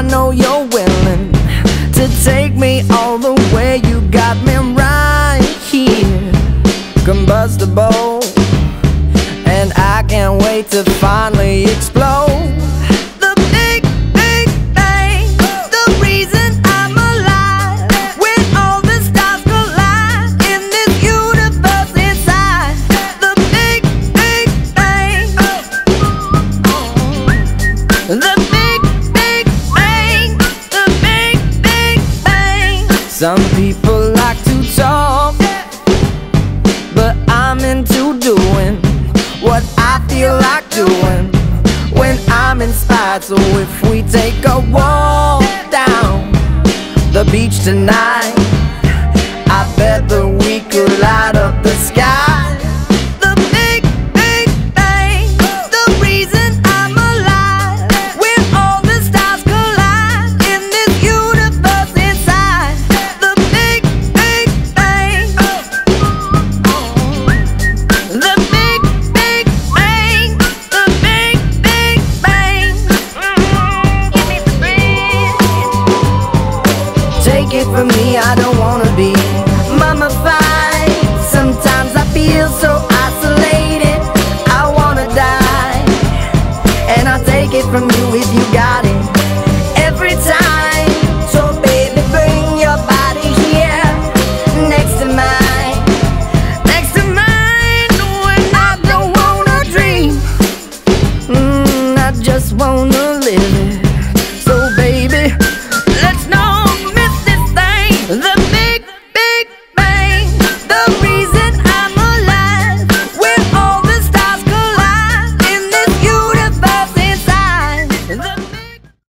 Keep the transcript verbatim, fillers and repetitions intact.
I know you're willing to take me all the way. You got me right here, combustible, and I can't wait to finally explode. The big, big bang, the reason I'm alive. When all the stars collide in this universe inside. The big, big bang, the big, big bang, the big, big bang. Some people like to talk, but I'm into doing what I feel like doing when I'm inspired. So if we take a walk down the beach tonight, I bet that we could light up the sky.